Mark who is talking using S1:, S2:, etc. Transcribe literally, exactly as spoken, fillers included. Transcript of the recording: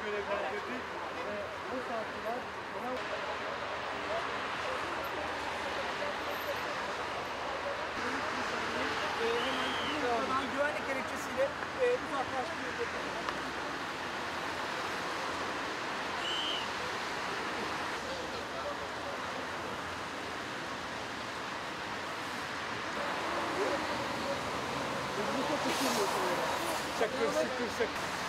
S1: görevlendirdik. Ve bu saatler olay...
S2: Ee, hemen bir noktadan güvenlik gerekçesiyle e, uzaklaştırılıyor.
S1: Çakır, sıkır, sıkır.